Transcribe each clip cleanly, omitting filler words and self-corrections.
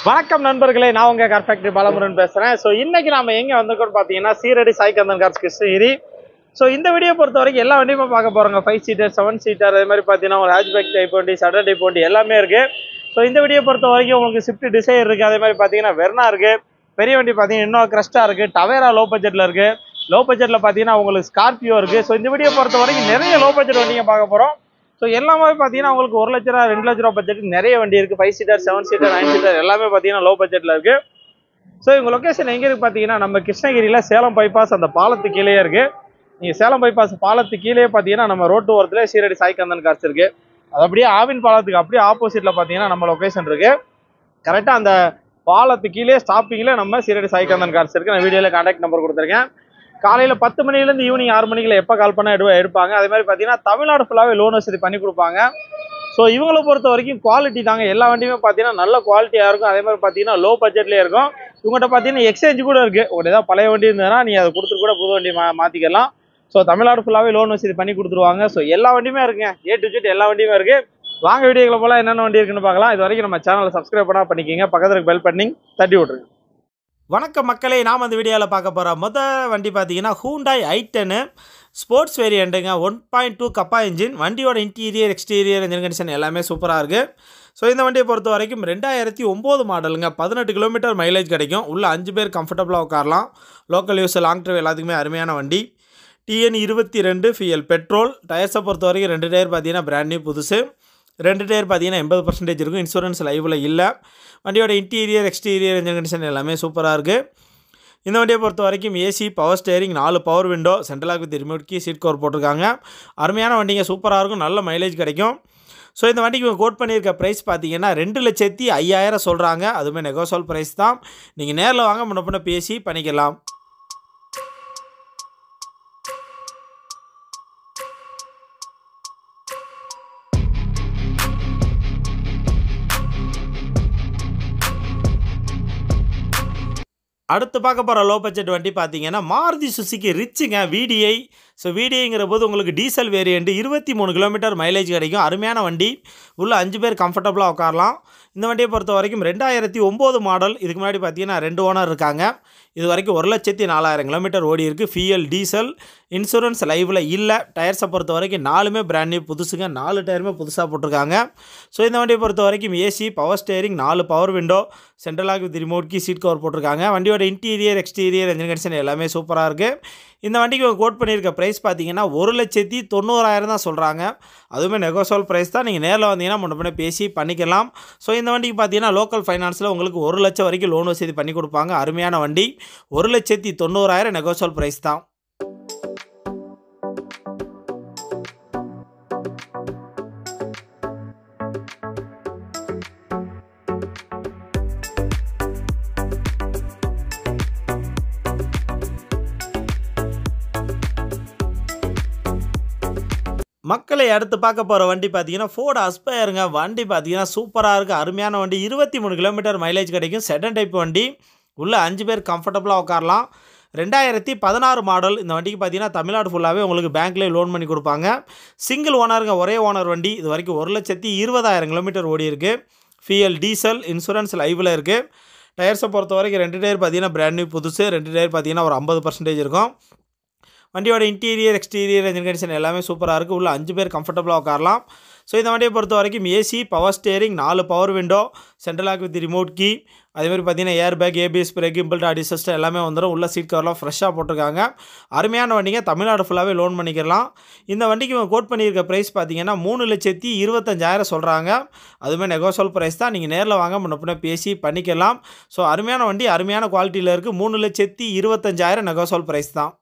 வணக்கம் நண்பர்களே, நான் உங்க கார் ஃபேக்டரி பாலமுருகன் பேசுறேன். ஸோ இன்னைக்கு நாம எங்க வந்திருக்கோம்னு பார்த்தீங்கன்னா சீரடி சாய் கந்தன் கார்ஸ் கிருஷ்ணகிரி. ஸோ இந்த வீடியோ பொறுத்த வரைக்கும் எல்லா வண்டியுமே பார்க்க போறோங்க. 5 சீட்டர் 7 சீட்டர் அதே மாதிரி பார்த்தீங்கன்னா ஒரு ஹேட்ச்பேக் டைப் வண்டி, சடன் டைப் வண்டி எல்லாமே இருக்கு. ஸோ இந்த வீடியோ பொறுத்த வரைக்கும் உங்களுக்கு ஸ்விஃப்ட் டிசைர் இருக்கு, அதே மாதிரி பார்த்தீங்கன்னா வெர்னா இருக்கு, பெரிய வண்டி பார்த்தீங்கன்னா இன்னும் கிரஸ்டா இருக்கு, டவேரா லோ பட்ஜெட்ல இருக்கு, லோ பட்ஜெட்ல பார்த்தீங்கன்னா உங்களுக்கு ஸ்கார்பியோ இருக்கு. ஸோ இந்த வீடியோ பொறுத்த வரைக்கும் நிறைய லோ பட்ஜெட் வண்டிங்க பார்க்க போறோம். ஸோ எல்லாமே பார்த்தீங்கன்னா உங்களுக்கு 1 லட்ச ரூபா 2 லட்ச ரூபா பட்ஜெட் நிறைய வண்டி இருக்கு. 5 சீட்டர் 7 சீட்டர் 9 சீட்டர் எல்லாமே பார்த்தீங்கன்னா லோ பட்ஜெட்ல இருக்கு. ஸோ இவங்க லொக்கேஷன் எங்க இருக்கு பார்த்தீங்கன்னா நம்ம கிருஷ்ணகிரியில சேலம் பைபாஸ் அந்த பாலத்து கீழே இருக்கு. நீங்க சேலம் பைபாஸ் பாலத்து கீழே பார்த்தீங்கன்னா நம்ம ரோட்டு ஓரத்துல சீரடி சாய் கந்தன் கார்ஸ் இருக்கு. அது அப்படியே ஆவின் பாலத்துக்கு அப்படியே ஆப்போசிட்ல பார்த்தீங்கன்னா நம்ம லொக்கேஷன் இருக்கு. கரெக்டா அந்த பாலத்து கீழே ஸ்டாப்பிங்ல நம்ம சீரடி சாய் கந்தன் கார்ஸ் இருக்கு. நான் வீடியோல கான்டாக்ட் நம்பர் கொடுத்துருக்கேன். காலையில் 10 மணிலேருந்து ஈவினிங் 6 மணிக்குள்ள எப்போ கால் பண்ணால் எடுப்பாங்க. அதே மாதிரி பார்த்தீங்கன்னா தமிழ்நாடு ஃபுல்லாகவே லோன் வசதி பண்ணி கொடுப்பாங்க. ஸோ இவங்களை பொறுத்த வரைக்கும் குவாலிட்டி தாங்க. எல்லா வண்டியுமே பார்த்தீங்கன்னா நல்ல குவாலிட்டியாக இருக்கும். அதே மாதிரி பார்த்தீங்கன்னா லோ பட்ஜெட்லேயே இருக்கும். இவங்ககிட்ட பார்த்தீங்கன்னா எக்ஸ்சேஞ்ச் கூட இருக்குது. உங்கள்கிட்ட ஏதாவது பழைய வண்டி இருந்ததுன்னா நீங்கள் அதை கொடுத்துட்டு கூட புது வண்டி மாற்றிக்கலாம். ஸோ தமிழ்நாடு ஃபுல்லாகவே லோன் வசதி பண்ணி கொடுத்துருவாங்க. ஸோ எல்லா வண்டியுமே இருக்குங்க, A to Z எல்லா வண்டியுமே இருக்குது. வாங்க வீடியோக்களை போல என்னென்ன வண்டி இருக்குன்னு பார்க்கலாம். இது வரைக்கும் நம்ம சேனலை சப்ஸ்கிரைப் பண்ணிக்கிங்க, பக்கத்தில் பெல் பண்ணி தட்டி விட்ருங்க. வணக்கம் மக்களே, நாம் அந்த வீடியோவில் பார்க்க போகிறோம். வண்டி பார்த்தீங்கன்னா ஹூண்டாய் i10 ஸ்போர்ட்ஸ் வேரியண்ட்டுங்க. 1.2 கப்பா இன்ஜின். வண்டியோட இன்டீரியர் எக்ஸ்டீரியர் இன்ஜின் கண்டிஷன் எல்லாமே சூப்பராக இருக்குது. ஸோ இந்த வண்டியை பொறுத்த வரைக்கும் 2009 மாடலுங்க. 18 கிலோமீட்டர் மைலேஜ் கிடைக்கும். உள்ள 5 பேர் கம்ஃபர்டபுளாக உட்காரலாம். லோக்கல் யூஸ் லாங் ட்ரைவ் எல்லாத்துக்குமே அருமையான வண்டி. TN 22 ஃபியல் petrol. டயர்ஸை பொறுத்த வரைக்கும் 2 டயர் பார்த்தீங்கன்னா பிராண்ட் நியூ புதுசு. 2 டயர் பார்த்தீங்கன்னா 80% இருக்கும். இன்சூரன்ஸ் லைவில் இல்லை. வண்டியோட இன்டீரியர் எக்ஸ்டீரியர் இன்ஜின் கண்டிஷன் எல்லாமே சூப்பராக இருக்குது. இந்த வண்டியை பொறுத்த வரைக்கும் AC, power steering, 4 power window, central lock with remote key, seat cover போட்டிருக்காங்க. அருமையான வண்டிங்க, சூப்பராக இருக்கும், நல்ல மைலேஜ் கிடைக்கும். ஸோ இந்த வண்டிக்கு கோட் பண்ணியிருக்க ப்ரைஸ் பார்த்தீங்கன்னா 2,05,000 சொல்கிறாங்க. அதுவுமே நெகோசியபிள் ப்ரைஸ் தான். நீங்கள் நேரில் வாங்க, முன்ன பேசி பண்ணிக்கலாம். அடுத்து பார்க்க போகிற லோ பட்ஜெட் வண்டி பார்த்தீங்கன்னா மாருதி சுசுகி ரிச்சுங்க, VDI. ஸோ VDIங்கிற போது உங்களுக்கு டீசல் வேரியண்ட், 23 கிலோமீட்டர் மைலேஜ் கிடைக்கும். அருமையான வண்டி. உள்ள 5 பேர் கம்ஃபர்டபுளாக உட்காரலாம். இந்த வண்டியை பொறுத்த வரைக்கும் 2009 மாடல். இதுக்கு முன்னாடி பார்த்தீங்கன்னா 2 ஓனர் இருக்காங்க. இது வரைக்கும் 1,04,000 கிலோமீட்டர் ஓடி இருக்குது. ஃபியல் டீசல். இன்சூரன்ஸ் லைவில் இல்லை. டயர்ஸை பொறுத்த வரைக்கும் 4மே பிராண்ட் நியூ புதுசுங்க. 4 டயருமே புதுசாக போட்டிருக்காங்க. ஸோ இந்த வண்டியை பொறுத்த வரைக்கும் AC, power steering, 4 power window, central lock with remote key, seat cover போட்டிருக்காங்க. வண்டியோட இன்டீரியர் எக்ஸ்டீரியர் இன்ஜின் கண்டிஷன் எல்லாமே சூப்பராக இருக்குது. இந்த வண்டிக்கு கோட் பண்ணியிருக்க ப்ரைஸ் பார்த்தீங்கன்னா 1,90,000 தான் சொல்கிறாங்க. அதுவுமே நெகோசியபிள் ப்ரைஸ் தான். நீங்கள் நேரில் வந்தீங்கன்னா முன்ன பேசி பண்ணிக்கலாம். ஸோ இந்த வண்டிக்கு பார்த்தீங்கன்னா லோக்கல் ஃபைனான்ஸில் உங்களுக்கு 1 லட்சம் வரைக்கும் லோன் வசதி பண்ணி கொடுப்பாங்க. அருமையான வண்டி. 1,90,000 நெகோசியபிள் ப்ரைஸ் தான். மக்களை அடுத்து பார்க்க போகிற வண்டி பார்த்தீங்கன்னா ஃபோர்டு அஸ்பயருங்க. வண்டி பார்த்தீங்கன்னா சூப்பராக இருக்குது, அருமையான வண்டி. 23 கிலோமீட்டர் மைலேஜ் கிடைக்கும். செடன் டைப் வண்டி. உள்ள 5 பேர் கம்ஃபர்டபுளாக உட்காரலாம். 2016 மாடல். இந்த வண்டிக்கு பார்த்தீங்கன்னா தமிழ்நாடு ஃபுல்லாகவே உங்களுக்கு பேங்க்லேயே லோன் பண்ணி கொடுப்பாங்க. சிங்கிள் ஓனருங்க, ஒரே ஓனர் வண்டி. இது வரைக்கும் 1,20,000 கிலோமீட்டர் ஓடி இருக்குது. ஃபியல் டீசல், இன்சூரன்ஸ் லைவில் இருக்குது. டயர்ஸை பொறுத்த வரைக்கும் 2 டயர் பார்த்தீங்கன்னா பிராண்ட் நியூ புதுசு. 2 டயர் பார்த்தீங்கன்னா ஒரு 50% இருக்கும். வண்டியோட இன்டீரியர் எக்ஸ்டீரியர் இன்ஜின் கண்டிஷன் எல்லாமே சூப்பராக இருக்குது. உள்ள 5 பேர் கம்ஃபர்டபுளாக உட்காரலாம். ஸோ இந்த வண்டியை பொறுத்த வரைக்கும் AC, power steering, 4 power window, central lock with remote key, அதேமாதிரி பார்த்தீங்கன்னா air bag, ABS brake, inbuilt audio system எல்லாமே வந்துடும். உள்ள சீட் கவர்லாம் ஃப்ரெஷ்ஷாக போட்டிருக்காங்க. அருமையான வண்டிங்க, தமிழ்நாடு ஃபுல்லாகவே லோன் பண்ணிக்கலாம். இந்த வண்டிக்கு கோட் பண்ணியிருக்க ப்ரைஸ் பார்த்தீங்கன்னா 3,25,000 சொல்கிறாங்க. அதுவுமே நெகோசியபிள் ப்ரைஸ் தான். நீங்கள் நேரில் வாங்க, முன்ன பேசி பண்ணிக்கலாம். ஸோ அருமையான வண்டி, அருமையான குவாலிட்டியில் இருக்குது. 3,25,000 நெகோசியபிள் ப்ரைஸ் தான்.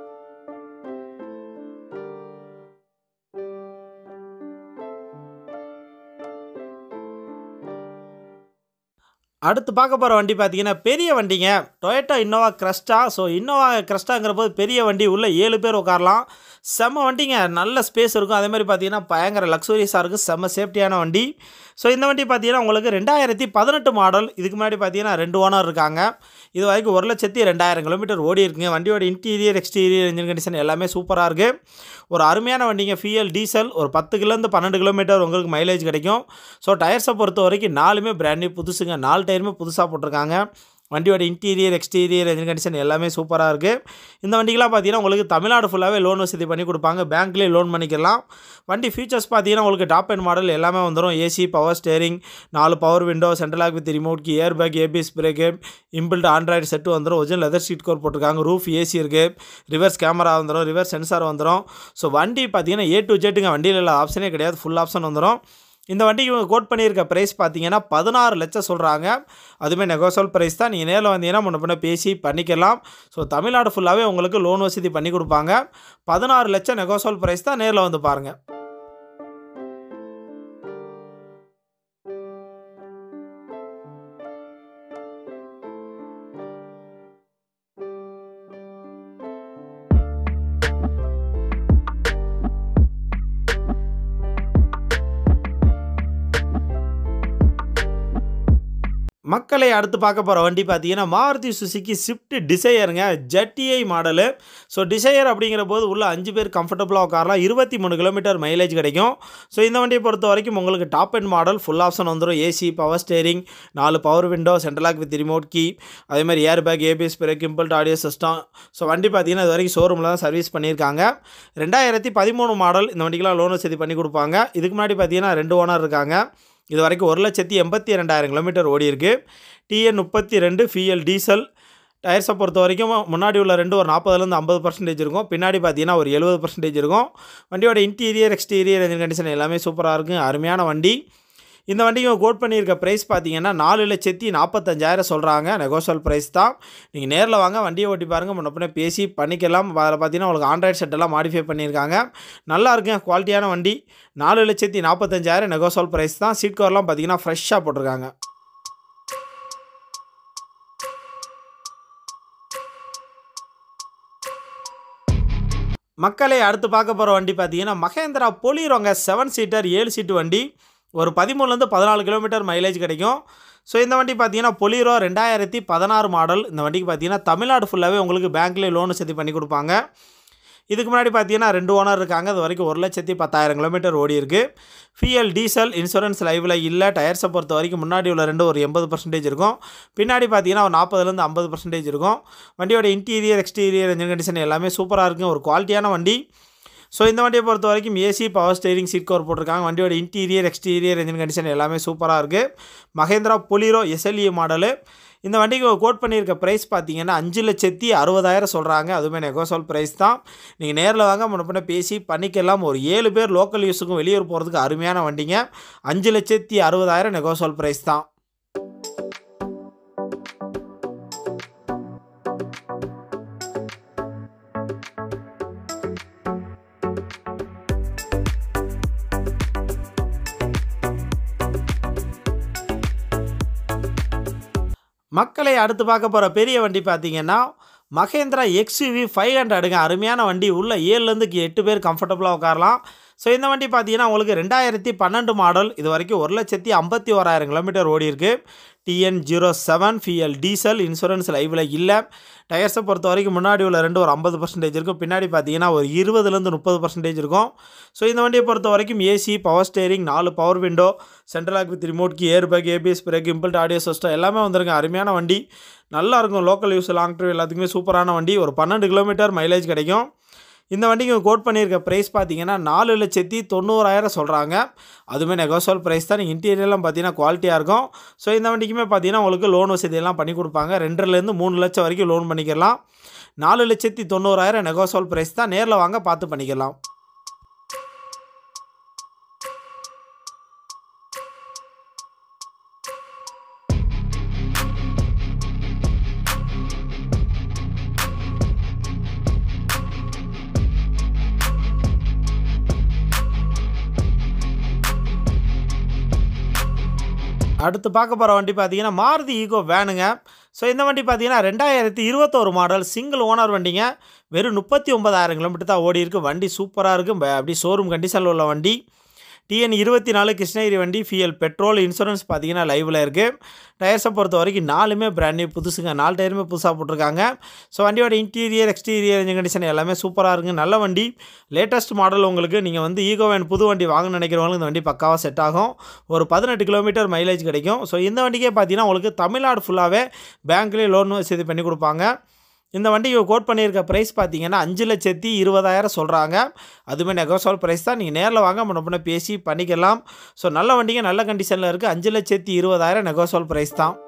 அடுத்து பார்க்க போகிற வண்டி பார்த்தீங்கன்னா பெரிய வண்டிங்க, Toyota Innova Crysta. So Innova கிரஸ்டாங்கிற போது பெரிய வண்டி. உள்ள 7 பேர் உட்காரலாம். செம்ம வண்டிங்க, நல்ல ஸ்பேஸ் இருக்கும். அதேமாதிரி பார்த்தீங்கன்னா பயங்கர லக்ஸூரியஸாக இருக்குது. செம்ம சேஃப்டியான வண்டி. ஸோ இந்த வண்டி பார்த்தீங்கன்னா உங்களுக்கு 2018 மாடல். இதுக்கு முன்னாடி பார்த்தீங்கன்னா 2 ஓனர் இருக்காங்க. இது வரைக்கும் 1,02,000 கிலோமீட்டர் ஓடி இருக்குங்க. வண்டியோட இன்டீரியர் எக்ஸ்டீரியர் இன்ஜின் கண்டிஷன் எல்லாமே சூப்பராக இருக்குது. ஒரு அருமையான வண்டிங்க. ஃபியூயல் டீசல் ஒரு 10 கிலோலேருந்து 12 கிலோமீட்டர் உங்களுக்கு மைலேஜ் கிடைக்கும். ஸோ டயர்ஸை பொறுத்த வரைக்கும் 4மே பிராண்ட் நியூ புதுசுங்க. 4 டயருமே புதுசாக போட்டிருக்காங்க. வண்டியோட இன்டீரியர் எக்ஸ்டீரியர் என்ஜின் கண்டிஷன் எல்லாமே சூப்பராக இருக்குது. இந்த வண்டிக்கெலாம் பார்த்தீங்கன்னா உங்களுக்கு தமிழ்நாடு ஃபுல்லாகவே லோன் வசதி பண்ணி கொடுப்பாங்க. பேங்க்லேயே லோன் பண்ணிக்கலாம். வண்டி ஃபீச்சர்ஸ் பார்த்தீங்கன்னா உங்களுக்கு டாப் அண்ட் மாடல் எல்லாமே வந்துடும். AC, power steering, 4 power window, central lock with remote key, air bag, ABS brake, inbuilt Android set வந்துடும். ஒரிஜினல் லெதர் சீட் கவர் போட்டிருக்காங்க. ரூஃப் ஏசி இருக்குது. ரிவர்ஸ் கேமரா வந்துடும். ரிவர்ஸ் சென்சார் வந்துடும். So வண்டி பார்த்தீங்கன்னா A to Z வண்டியில் எல்லா ஆப்ஷனே கிடையாது. ஃபுல் ஆப்ஷன் வந்துடும். இந்த வண்டிக்கு இவங்க கோட் பண்ணியிருக்க ப்ரைஸ் பார்த்தீங்கன்னா 16 லட்சம் சொல்கிறாங்க. அதுவுமே நெகோசியபிள் ப்ரைஸ் தான். நீங்கள் நேரில் வந்தீங்கன்னா முன்ன பேசி பண்ணிக்கலாம். ஸோ தமிழ்நாடு ஃபுல்லாகவே உங்களுக்கு லோன் வசதி பண்ணி கொடுப்பாங்க. 16 லட்சம் நெகோசியபிள் ப்ரைஸ் தான். நேரில் வந்து பாருங்கள். மக்களை அடுத்து பார்க்க போகிற வண்டி பார்த்தீங்கன்னா மாருதி சுசுகி ஸ்விஃப்ட் டிசையருங்க. ZDI model. ஸோ டிசையர் அப்படிங்கிற போது உள்ள 5 பேர் கம்ஃபர்டபுளாக உட்காரலாம். 23 கிலோமீட்டர் மைலேஜ் கிடைக்கும். ஸோ இந்த வண்டியை பொறுத்த வரைக்கும் உங்களுக்கு top end model full option வந்துடும். AC, power steering, 4 power window, central lock with remote key, அதே மாதிரி air bag, ABS brake, inbuilt audio system. So வண்டி பார்த்தீங்கன்னா இது வரைக்கும் ஷோரூமில் தான் சர்வீஸ் பண்ணியிருக்காங்க. 2013 மாடல். இந்த வண்டிக்கெலாம் லோன் வசதி பண்ணி கொடுப்பாங்க. இதுக்கு முன்னாடி பார்த்தீங்கன்னா 2 ஓனர் இருக்காங்க. இது வரைக்கும் 1,82,000 கிலோமீட்டர் ஓடி இருக்குது. TN 32 fuel diesel. டயர்ஸை பொறுத்த வரைக்கும் முன்னாடி உள்ள 2 ஒரு 40% 50% இருக்கும். பின்னாடி பார்த்தீங்கன்னா ஒரு 70% இருக்கும். வண்டியோட இன்டீரியர் எக்ஸ்டீரியர் என்ஜின் கண்டிஷன் எல்லாமே சூப்பராக இருக்கும். அருமையான வண்டி. இந்த வண்டிக்கு கோட் பண்ணியிருக்க ப்ரைஸ் பார்த்தீங்கன்னா 4,45,000 சொல்கிறாங்க. நெகோசியபிள் ப்ரைஸ் தான். நீங்கள் நேரில் வாங்க, வண்டியை ஓட்டி பாருங்கள். முன்னே பேசி பண்ணிக்கலாம். அதில் பார்த்தீங்கன்னா உங்களுக்கு ஆண்ட்ராய்டு செட்டெல்லாம் மாடிஃபை பண்ணியிருக்காங்க. நல்லா இருக்குங்க. குவாலிட்டியான வண்டி. 4,45,000 நெகோசியபிள் ப்ரைஸ் தான். சீட் கவர்லாம் பார்த்தீங்கன்னா ஃப்ரெஷ்ஷாக போட்டிருக்காங்க. மக்களை அடுத்து பார்க்க போகிற வண்டி பார்த்தீங்கன்னா மகேந்திரா பொலிரோங்க. 7 சீட்டர் 7 சீட்டு வண்டி. ஒரு 13லேருந்து 14 கிலோமீட்டர் மைலேஜ் கிடைக்கும். ஸோ இந்த வண்டி பார்த்தீங்கன்னா பொலிரோ 2016 மாடல். இந்த வண்டிக்கு பார்த்தீங்கன்னா தமிழ்நாடு ஃபுல்லாகவே உங்களுக்கு பேங்க்லேயே லோன் வசதி பண்ணி கொடுப்பாங்க. இதுக்கு முன்னாடி பார்த்தீங்கன்னா 2 ஓனர் இருக்காங்க. அது வரைக்கும் 1,10,000 கிலோமீட்டர் ஓடி இருக்குது. Fuel diesel. இன்சூரன்ஸ் லைவில் இல்லை. டயர்ஸை பொறுத்த வரைக்கும் முன்னாடி உள்ள 2 ஒரு 80% இருக்கும். பின்னாடி பார்த்தீங்கன்னா ஒரு 40லேருந்து 50% இருக்கும். வண்டியோட இன்டீரியர் எக்ஸ்டீரியர் என்ஜின் கண்டிஷன் எல்லாமே சூப்பராக இருக்குது. ஒரு குவாலிட்டியான வண்டி. ஸோ இந்த வண்டியை பொறுத்த வரைக்கும் AC, power steering, seat cover போட்டிருக்காங்க. வண்டியோட இன்டீரியர் எக்ஸ்டீரியர் என்ஜின் கண்டிஷன் எல்லாமே சூப்பராக இருக்குது. Mahindra Bolero SLE model. இந்த வண்டிக்கு கோட் பண்ணியிருக்க ப்ரைஸ் பார்த்தீங்கன்னா 5,60,000 சொல்கிறாங்க. அதுவுமே நெகோசியபிள் ப்ரைஸ் தான். நீங்கள் நேரில் வாங்க, முன்ன பேசி பண்ணிக்கலாம். ஒரு 7 பேர் லோக்கல் யூஸுக்கும் வெளியூர் போகிறதுக்கு அருமையான வண்டிங்க. 5,60,000 நெகோசியபிள் ப்ரைஸ் தான். மக்களை அடுத்து பார்க்க போகிற பெரிய வண்டி பார்த்தீங்கன்னா மகேந்திரா XUV 500ங்க. அருமையான வண்டி. உள்ள 7லேருந்து 8 பேர் கம்ஃபர்டபுளாக உட்காரலாம். ஸோ இந்த வண்டி பார்த்தீங்கன்னா உங்களுக்கு 2012 மாடல். இது வரைக்கும் 1,51,000 கிலோமீட்டர் ஓடி இருக்குது. TN 07 fuel diesel. இன்சூரன்ஸ் லைவில் இல்லை. டயர்ஸை பொறுத்த வரைக்கும் முன்னாடி உள்ள 2 ஒரு 50% இருக்கும். பின்னாடி பார்த்தீங்கன்னா ஒரு 20லேருந்து 30% இருக்கும். ஸோ இந்த வண்டியை பொறுத்த வரைக்கும் AC, power steering, 4 power window, central lock with remote key, air bag, ABS brake, inbuilt audio system எல்லாமே வந்துருங்க. அருமையான வண்டி. நல்லா இருக்கும். லோக்கல் யூஸ், லாங் ட்ரைவ் எல்லாத்துக்குமே சூப்பரான வண்டி. ஒரு 12 கிலோமீட்டர் மைலேஜ் கிடைக்கும். இந்த வண்டிக்கு கோட் பண்ணியிருக்க ப்ரைஸ் பார்த்தீங்கன்னா 4,90,000 சொல்கிறாங்க. அதுவுமே நெகோசியபிள் ப்ரைஸ் தான். இன்டீரியர்லாம் பார்த்தீங்கன்னா குவாலிட்டியாக இருக்கும். ஸோ இந்த வண்டிக்குமே பார்த்தீங்கன்னா உங்களுக்கு லோன் வசதியெல்லாம் பண்ணி கொடுப்பாங்க. 2,500,000 3 லட்சம் வரைக்கும் லோன் பண்ணிக்கலாம். 4,90,000 நெகோசியபிள் ப்ரைஸ் தான். நேரில் வாங்க, பார்த்து பண்ணிக்கலாம். அடுத்து பார்க்க போகிற வண்டி பார்த்தீங்கன்னா மாருதி ஈகோ வேனுங்க. ஸோ இந்த வண்டி பார்த்தீங்கன்னா 2021 மாடல். சிங்கிள் ஓனர் வண்டிங்க. வெறும் 39,000 கிலோமீட்டர் தான் ஓடி இருக்குது. வண்டி சூப்பராக இருக்குது. அப்படி ஷோரூம் கண்டிஷனில் உள்ள வண்டி. டிஎன் 24 கிருஷ்ணகிரி வண்டி ஃபியல் பெட்ரோல் இன்சூரன்ஸ் பார்த்தீங்கன்னா லைவில் இருக்குது. டயர்ஸை பொறுத்த வரைக்கும் 4மே பிராண்ட் நியூ புதுசுங்க. 4 டயருமே புதுசாக போட்டிருக்காங்க. ஸோ வண்டியோட இன்டீரியர் எக்ஸ்டீரியர் இன்ஜின் கண்டிஷன் எல்லாமே சூப்பராக இருக்குது. நல்ல வண்டி, லேட்டஸ்ட் மாடல். உங்களுக்கு நீங்கள் வந்து ஈகோ வேன் புது வண்டி வாங்க நினைக்கிறவங்களுக்கு இந்த வண்டி பக்காவாக செட் ஆகும். ஒரு 18 கிலோமீட்டர் மைலேஜ் கிடைக்கும். ஸோ இந்த வண்டிக்கே பார்த்தீங்கன்னா உங்களுக்கு தமிழ்நாடு ஃபுல்லாகவே பேங்க்லேயே லோன் வசதி பண்ணி கொடுப்பாங்க. இந்த வண்டிக்கு கோட் பண்ணியிருக்க ப்ரைஸ் பார்த்தீங்கன்னா 5,20,000 சொல்கிறாங்க. அதுவுமே நெகோசியபிள் ப்ரைஸ் தான். நீங்கள் நேரில் வாங்க முன்ன பேசி பண்ணிக்கலாம். ஸோ நல்ல வண்டிங்க நல்ல கண்டிஷனில் இருக்குது. 5,20,000 நெகோசியபிள் ப்ரைஸ் தான்.